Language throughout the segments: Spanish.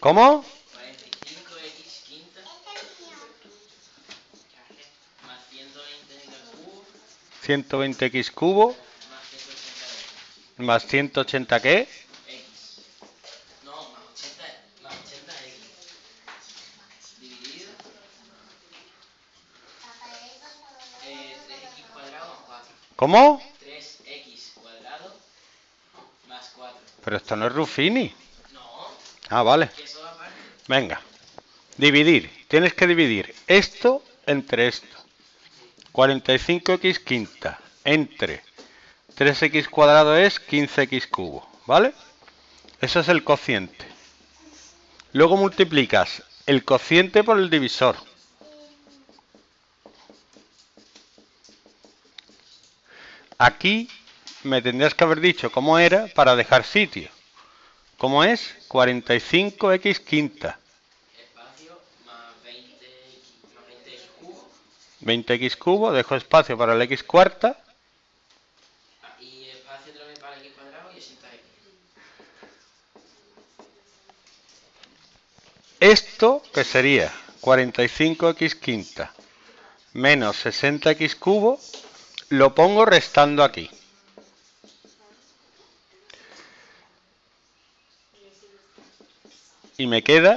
¿Cómo? 45x quinta más 120x al cubo 120x cubo más 180x. más 180 ¿qué? X. No, más 80x. Dividido 3x cuadrado más 4. ¿Cómo? 3x cuadrado más 4. Pero esto no es Ruffini. No, Ah, vale. que eso aparte. Venga. Dividir. Tienes que dividir esto entre esto. 45x quinta entre 3x cuadrado es 15x cubo. ¿Vale? Eso es el cociente. Luego multiplicas el cociente por el divisor. Aquí me tendrías que haber dicho cómo era para dejar sitio. ¿Cómo es? 45x quinta. Espacio más 20x cubo. 20x cubo, dejo espacio para el x cuarta. Y espacio otra vez para el x cuadrado y 80x. Esto, que sería 45x quinta menos 60x cubo, lo pongo restando aquí. Y me queda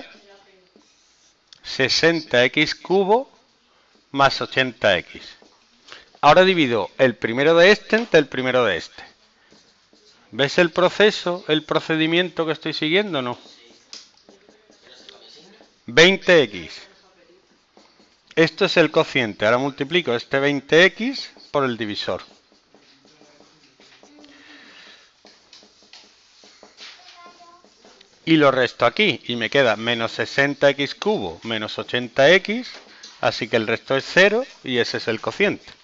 60x cubo más 80x. Ahora divido el primero de este entre el primero de este. ¿Ves el proceso, el procedimiento que estoy siguiendo o no? Sí. ¿Qué no sé lo que significa? 20x. Esto es el cociente. Ahora multiplico este 20x por el divisor. Y lo resto aquí. Y me queda menos 60x cubo menos 80x. Así que el resto es 0 y ese es el cociente.